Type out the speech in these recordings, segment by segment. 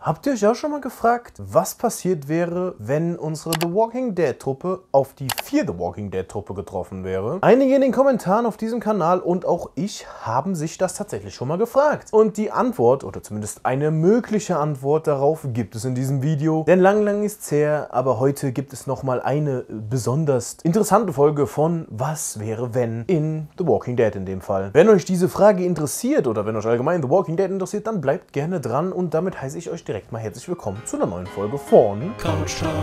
Habt ihr euch auch schon mal gefragt, was passiert wäre, wenn unsere The Walking Dead Truppe auf die Fear the Walking Dead Truppe getroffen wäre? Einige in den Kommentaren auf diesem Kanal und auch ich haben sich das tatsächlich schon mal gefragt. Und die Antwort, oder zumindest eine mögliche Antwort darauf, gibt es in diesem Video. Denn lang ist's her, aber heute gibt es nochmal eine besonders interessante Folge von Was wäre wenn in The Walking Dead in dem Fall. Wenn euch diese Frage interessiert oder wenn euch allgemein The Walking Dead interessiert, dann bleibt gerne dran und damit heiße ich euch direkt mal herzlich willkommen zu einer neuen Folge von Couch Time.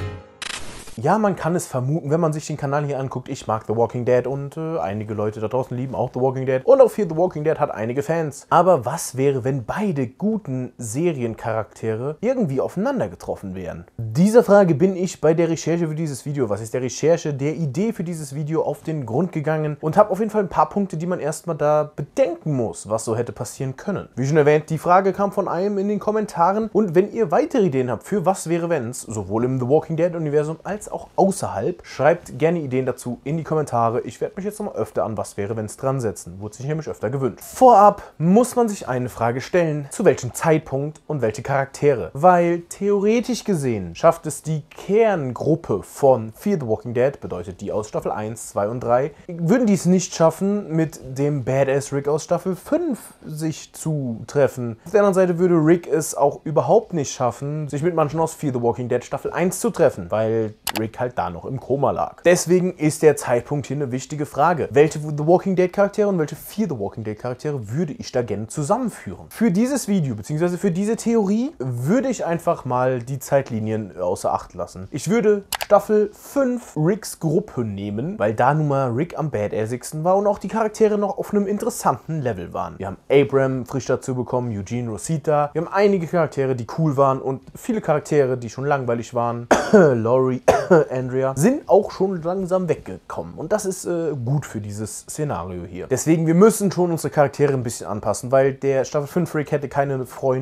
Ja, man kann es vermuten, wenn man sich den Kanal hier anguckt. Ich mag The Walking Dead und einige Leute da draußen lieben auch The Walking Dead. Und auch Fear the Walking Dead hat einige Fans. Aber was wäre, wenn beide guten Seriencharaktere irgendwie aufeinander getroffen wären? Dieser Frage bin ich bei der Recherche für dieses Video, was ist der Recherche, der Idee für dieses Video auf den Grund gegangen und habe auf jeden Fall ein paar Punkte, die man erstmal da bedenken muss, was so hätte passieren können. Wie schon erwähnt, die Frage kam von einem in den Kommentaren und wenn ihr weitere Ideen habt für was wäre wenn's, sowohl im The Walking Dead Universum als auch außerhalb, schreibt gerne Ideen dazu in die Kommentare. Ich werde mich jetzt noch mal öfter an was wäre wenn's dran setzen. Wurde sich nämlich öfter gewünscht. Vorab muss man sich eine Frage stellen, zu welchem Zeitpunkt und welche Charaktere. Weil theoretisch gesehen schafft es die Kerngruppe von Fear the Walking Dead, bedeutet die aus Staffel 1, 2 und 3, würden die es nicht schaffen, mit dem Badass Rick aus Staffel 5 sich zu treffen. Auf der anderen Seite würde Rick es auch überhaupt nicht schaffen, sich mit manchen aus Fear the Walking Dead Staffel 1 zu treffen, weil Rick halt da noch im Koma lag. Deswegen ist der Zeitpunkt hier eine wichtige Frage. Welche The Walking Dead Charaktere und welche Fear the Walking Dead Charaktere würde ich da gerne zusammenführen? Für dieses Video, beziehungsweise für diese Theorie, würde ich einfach mal die Zeitlinien außer Acht lassen. Ich würde Staffel 5 Ricks Gruppe nehmen, weil da nun mal Rick am badassigsten war und auch die Charaktere noch auf einem interessanten Level waren. Wir haben Abram frisch dazu bekommen, Eugene, Rosita. Wir haben einige Charaktere, die cool waren und viele Charaktere, die schon langweilig waren. Laurie, Andrea, sind auch schon langsam weggekommen. Und das ist gut für dieses Szenario hier. Deswegen, wir müssen schon unsere Charaktere ein bisschen anpassen, weil der Staffel 5 Rick hätte keine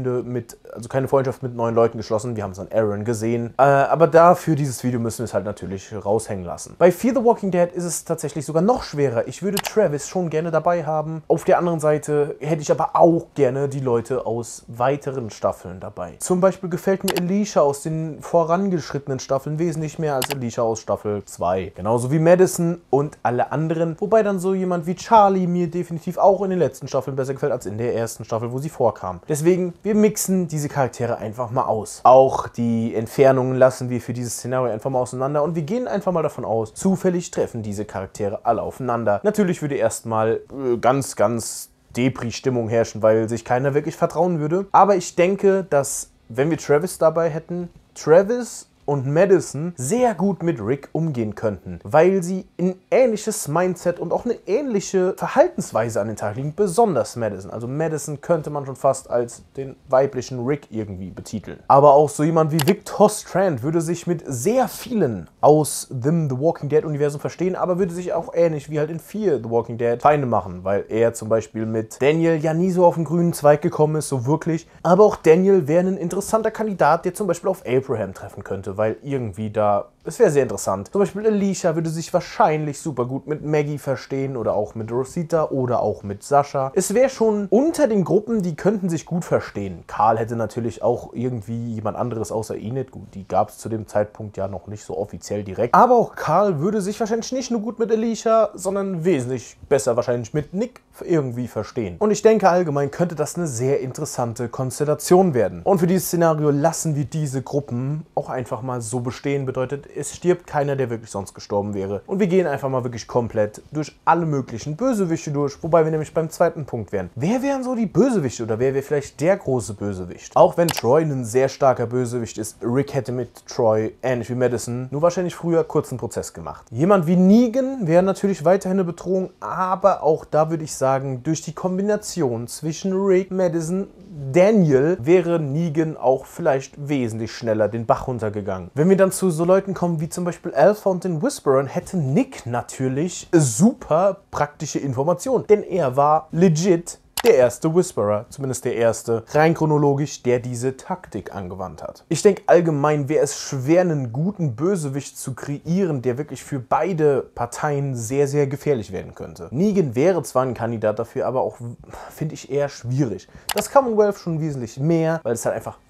Freundschaft mit neuen Leuten geschlossen. Wir haben es an Aaron gesehen. Aber dafür dieses Video müssen wir es halt natürlich raushängen lassen. Bei Fear the Walking Dead ist es tatsächlich sogar noch schwerer. Ich würde Travis schon gerne dabei haben. Auf der anderen Seite hätte ich aber auch gerne die Leute aus weiteren Staffeln dabei. Zum Beispiel gefällt mir Alicia aus den vorangeschrittenen Staffeln wesentlich mehr als Alicia aus Staffel 2. Genauso wie Madison und alle anderen. Wobei dann so jemand wie Charlie mir definitiv auch in den letzten Staffeln besser gefällt als in der ersten Staffel, wo sie vorkam. Deswegen, wir mixen diese Charaktere einfach mal aus. Auch die Entfernungen lassen wir für dieses Szenario einfach mal auseinander und wir gehen einfach mal davon aus, zufällig treffen diese Charaktere alle aufeinander. Natürlich würde erstmal ganz Depri-Stimmung herrschen, weil sich keiner wirklich vertrauen würde. Aber ich denke, dass, wenn wir Travis dabei hätten, Travis und Madison sehr gut mit Rick umgehen könnten, weil sie ein ähnliches Mindset und auch eine ähnliche Verhaltensweise an den Tag legen, besonders Madison. Also Madison könnte man schon fast als den weiblichen Rick irgendwie betiteln. Aber auch so jemand wie Victor Strand würde sich mit sehr vielen aus dem The Walking Dead Universum verstehen, aber würde sich auch ähnlich wie halt in Fear the Walking Dead Feinde machen, weil er zum Beispiel mit Daniel ja nie so auf den grünen Zweig gekommen ist, so wirklich. Aber auch Daniel wäre ein interessanter Kandidat, der zum Beispiel auf Abraham treffen könnte, weil irgendwie da, es wäre sehr interessant. Zum Beispiel Alicia würde sich wahrscheinlich super gut mit Maggie verstehen oder auch mit Rosita oder auch mit Sascha. Es wäre schon unter den Gruppen, die könnten sich gut verstehen. Carl hätte natürlich auch irgendwie jemand anderes außer Enid. Gut, die gab es zu dem Zeitpunkt ja noch nicht so offiziell direkt. Aber auch Carl würde sich wahrscheinlich nicht nur gut mit Alicia, sondern wesentlich besser wahrscheinlich mit Nick irgendwie verstehen. Und ich denke allgemein könnte das eine sehr interessante Konstellation werden. Und für dieses Szenario lassen wir diese Gruppen auch einfach mal so bestehen. Bedeutet, es stirbt keiner, der wirklich sonst gestorben wäre. Und wir gehen einfach mal wirklich komplett durch alle möglichen Bösewichte durch, wobei wir nämlich beim zweiten Punkt wären. Wer wären so die Bösewichte oder wer wäre vielleicht der große Bösewicht? Auch wenn Troy ein sehr starker Bösewicht ist, Rick hätte mit Troy, ähnlich wie Madison, nur wahrscheinlich früher kurzen Prozess gemacht. Jemand wie Negan wäre natürlich weiterhin eine Bedrohung, aber auch da würde ich sagen, durch die Kombination zwischen Rick, Madison, Daniel wäre Negan auch vielleicht wesentlich schneller den Bach runtergegangen. Wenn wir dann zu so Leuten kommen wie zum Beispiel Alpha und den Whisperern, hätte Nick natürlich super praktische Informationen. Denn er war legit der erste Whisperer, zumindest der erste, rein chronologisch, der diese Taktik angewandt hat. Ich denke, allgemein wäre es schwer, einen guten Bösewicht zu kreieren, der wirklich für beide Parteien sehr, sehr gefährlich werden könnte. Negan wäre zwar ein Kandidat dafür, aber auch, finde ich, eher schwierig. Das Commonwealth schon wesentlich mehr, weil es halt einfach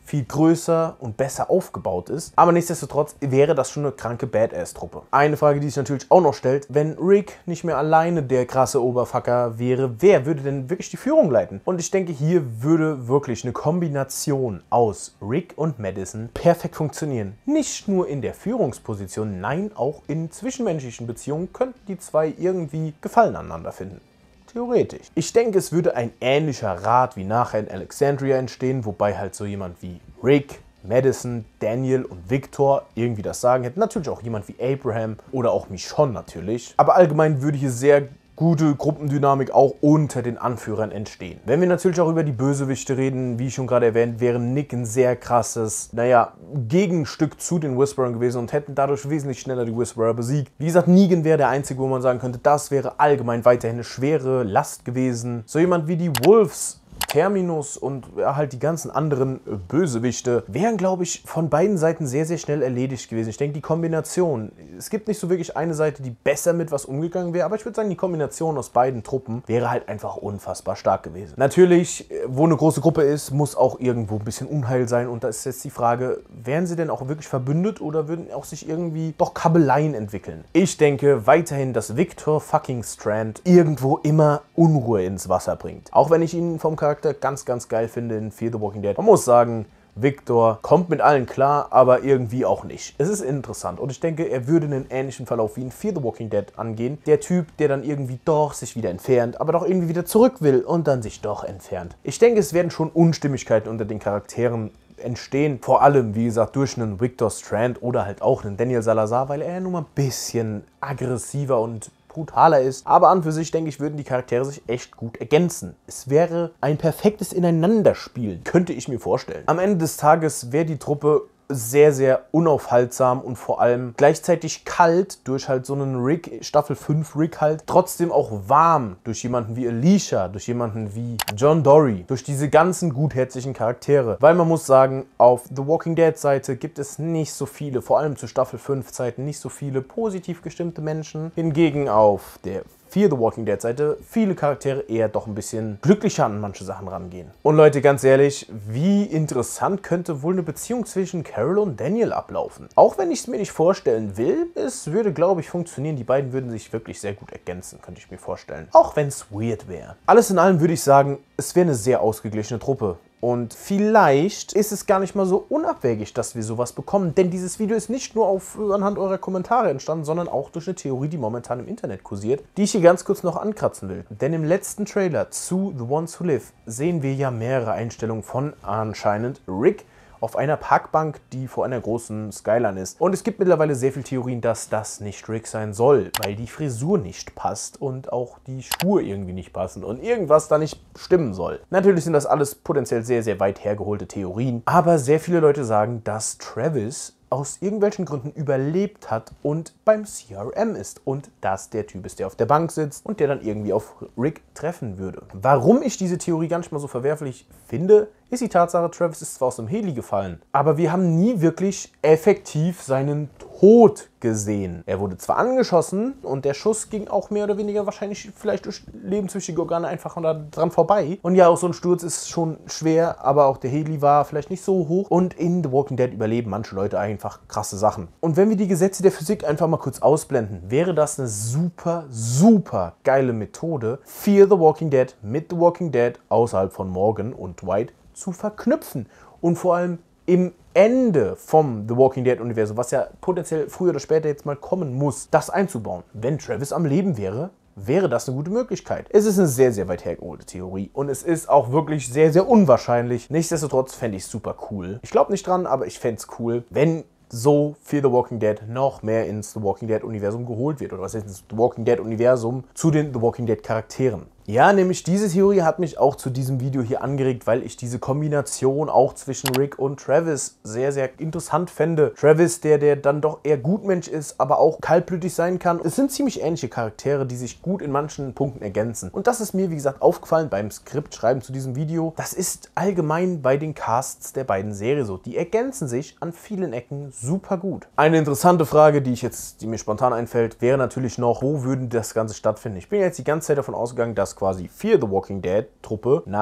viel größer und besser aufgebaut ist. Aber nichtsdestotrotz wäre das schon eine kranke Badass-Truppe. Eine Frage, die sich natürlich auch noch stellt, wenn Rick nicht mehr alleine der krasse Oberfucker wäre, wer würde denn wirklich die Führung leiten? Und ich denke, hier würde wirklich eine Kombination aus Rick und Madison perfekt funktionieren. Nicht nur in der Führungsposition, nein, auch in zwischenmenschlichen Beziehungen könnten die zwei irgendwie Gefallen aneinander finden. Theoretisch. Ich denke, es würde ein ähnlicher Rat wie nachher in Alexandria entstehen, wobei halt so jemand wie Rick, Madison, Daniel und Victor irgendwie das Sagen hätten. Natürlich auch jemand wie Abraham oder auch Michonne natürlich. Aber allgemein würde hier sehr gute Gruppendynamik auch unter den Anführern entstehen. Wenn wir natürlich auch über die Bösewichte reden, wie schon gerade erwähnt, wäre Nick ein sehr krasses, Gegenstück zu den Whisperern gewesen und hätten dadurch wesentlich schneller die Whisperer besiegt. Wie gesagt, Negan wäre der einzige, wo man sagen könnte, das wäre allgemein weiterhin eine schwere Last gewesen. So jemand wie die Wolves, Terminus und halt die ganzen anderen Bösewichte wären, glaube ich, von beiden Seiten sehr, sehr schnell erledigt gewesen. Ich denke, die Kombination, es gibt nicht so wirklich eine Seite, die besser mit was umgegangen wäre, aber ich würde sagen, die Kombination aus beiden Truppen wäre halt einfach unfassbar stark gewesen. Natürlich, wo eine große Gruppe ist, muss auch irgendwo ein bisschen Unheil sein und da ist jetzt die Frage, wären sie denn auch wirklich verbündet oder würden auch sich irgendwie doch Kabeleien entwickeln? Ich denke weiterhin, dass Victor fucking Strand irgendwo immer Unruhe ins Wasser bringt. Auch wenn ich ihn vom Charakter ganz, ganz geil finde in Fear the Walking Dead. Man muss sagen, Victor kommt mit allen klar, aber irgendwie auch nicht. Es ist interessant und ich denke, er würde einen ähnlichen Verlauf wie in Fear the Walking Dead angehen. Der Typ, der dann irgendwie doch sich wieder entfernt, aber doch irgendwie wieder zurück will und dann sich doch entfernt. Ich denke, es werden schon Unstimmigkeiten unter den Charakteren entstehen, vor allem, wie gesagt, durch einen Victor Strand oder halt auch einen Daniel Salazar, weil er nun mal ein bisschen aggressiver und brutaler ist. Aber an für sich, denke ich, würden die Charaktere sich echt gut ergänzen. Es wäre ein perfektes Ineinanderspielen, könnte ich mir vorstellen. Am Ende des Tages wäre die Truppe sehr, sehr unaufhaltsam und vor allem gleichzeitig kalt durch halt so einen Rick, Staffel 5 Rick halt, trotzdem auch warm durch jemanden wie Alicia, durch jemanden wie John Dorie, durch diese ganzen gutherzigen Charaktere. Weil man muss sagen, auf The Walking Dead Seite gibt es nicht so viele, vor allem zu Staffel 5 Zeiten, nicht so viele positiv gestimmte Menschen. Hingegen auf der Fear the Walking Dead Seite viele Charaktere eher doch ein bisschen glücklicher an manche Sachen rangehen. Und Leute, ganz ehrlich, wie interessant könnte wohl eine Beziehung zwischen Carol und Daniel ablaufen? Auch wenn ich es mir nicht vorstellen will, es würde, glaube ich, funktionieren. Die beiden würden sich wirklich sehr gut ergänzen, könnte ich mir vorstellen. Auch wenn es weird wäre. Alles in allem würde ich sagen, es wäre eine sehr ausgeglichene Truppe. Und vielleicht ist es gar nicht mal so unabwegig, dass wir sowas bekommen. Denn dieses Video ist nicht nur anhand eurer Kommentare entstanden, sondern auch durch eine Theorie, die momentan im Internet kursiert, die ich hier ganz kurz noch ankratzen will. Denn im letzten Trailer zu The Ones Who Live sehen wir ja mehrere Einstellungen von anscheinend Rick auf einer Parkbank, die vor einer großen Skyline ist. Und es gibt mittlerweile sehr viele Theorien, dass das nicht Rick sein soll, weil die Frisur nicht passt und auch die Schuhe irgendwie nicht passen und irgendwas da nicht stimmen soll. Natürlich sind das alles potenziell sehr, sehr weit hergeholte Theorien, aber sehr viele Leute sagen, dass Travis aus irgendwelchen Gründen überlebt hat und beim CRM ist und dass der Typ ist, der auf der Bank sitzt und der dann irgendwie auf Rick treffen würde. Warum ich diese Theorie gar nicht mal so verwerflich finde, ist die Tatsache, Travis ist zwar aus dem Heli gefallen, aber wir haben nie wirklich effektiv seinen Tod gesehen. Er wurde zwar angeschossen und der Schuss ging auch mehr oder weniger wahrscheinlich vielleicht durch lebenswichtige Organe einfach dran vorbei. Und ja, auch so ein Sturz ist schon schwer, aber auch der Heli war vielleicht nicht so hoch. Und in The Walking Dead überleben manche Leute einfach krasse Sachen. Und wenn wir die Gesetze der Physik einfach mal kurz ausblenden, wäre das eine super, super geile Methode, Fear the Walking Dead mit The Walking Dead außerhalb von Morgan und Dwight zu verknüpfen. Und vor allem im Ende vom The Walking Dead Universum, was ja potenziell früher oder später jetzt mal kommen muss, das einzubauen. Wenn Travis am Leben wäre, wäre das eine gute Möglichkeit. Es ist eine sehr, sehr weit hergeholte Theorie und es ist auch wirklich sehr, sehr unwahrscheinlich. Nichtsdestotrotz fände ich es super cool. Ich glaube nicht dran, aber ich fände es cool, wenn so Fear the Walking Dead noch mehr ins The Walking Dead Universum geholt wird. Oder was heißt ins The Walking Dead Universum zu den The Walking Dead Charakteren. Ja, nämlich diese Theorie hat mich auch zu diesem Video hier angeregt, weil ich diese Kombination auch zwischen Rick und Travis sehr, sehr interessant fände. Travis, der dann doch eher Gutmensch ist, aber auch kaltblütig sein kann. Es sind ziemlich ähnliche Charaktere, die sich gut in manchen Punkten ergänzen. Und das ist mir, wie gesagt, aufgefallen beim Skriptschreiben zu diesem Video. Das ist allgemein bei den Casts der beiden Serien so. Die ergänzen sich an vielen Ecken super gut. Eine interessante Frage, die mir spontan einfällt, wäre natürlich noch, wo würde das Ganze stattfinden? Ich bin jetzt die ganze Zeit davon ausgegangen, dass quasi Fear the Walking Dead Truppe nach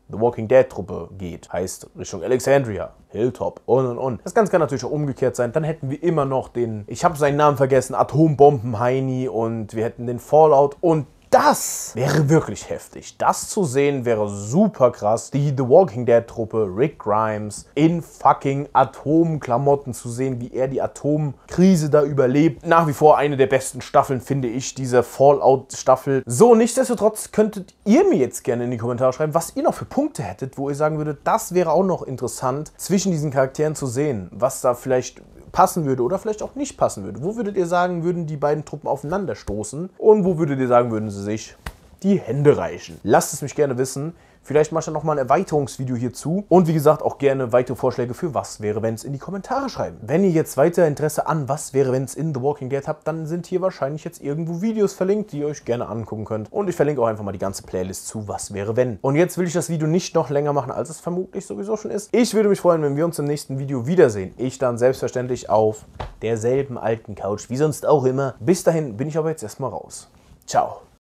The Walking Dead Truppe geht. Heißt Richtung Alexandria, Hilltop und. Das Ganze kann natürlich auch umgekehrt sein. Dann hätten wir immer noch den, ich habe seinen Namen vergessen, Atombomben-Heini und wir hätten den Fallout und das wäre wirklich heftig. Das zu sehen wäre super krass. Die The Walking Dead Truppe, Rick Grimes, in fucking Atomklamotten zu sehen, wie er die Atomkrise da überlebt. Nach wie vor eine der besten Staffeln, finde ich, diese Fallout-Staffel. So, nichtsdestotrotz könntet ihr mir jetzt gerne in die Kommentare schreiben, was ihr noch für Punkte hättet, wo ihr sagen würdet, das wäre auch noch interessant, zwischen diesen Charakteren zu sehen, was da vielleicht passen würde oder vielleicht auch nicht passen würde. Wo würdet ihr sagen, würden die beiden Truppen aufeinanderstoßen? Und wo würdet ihr sagen, würden sie sich die Hände reichen? Lasst es mich gerne wissen. Vielleicht mache ich dann nochmal ein Erweiterungsvideo hierzu. Und wie gesagt, auch gerne weitere Vorschläge für was wäre, wenn es in die Kommentare schreiben. Wenn ihr jetzt weiter Interesse an was wäre, wenn es in The Walking Dead habt, dann sind hier wahrscheinlich jetzt irgendwo Videos verlinkt, die ihr euch gerne angucken könnt. Und ich verlinke auch einfach mal die ganze Playlist zu was wäre, wenn. Und jetzt will ich das Video nicht noch länger machen, als es vermutlich sowieso schon ist. Ich würde mich freuen, wenn wir uns im nächsten Video wiedersehen. Ich dann selbstverständlich auf derselben alten Couch, wie sonst auch immer. Bis dahin bin ich aber jetzt erstmal raus. Ciao.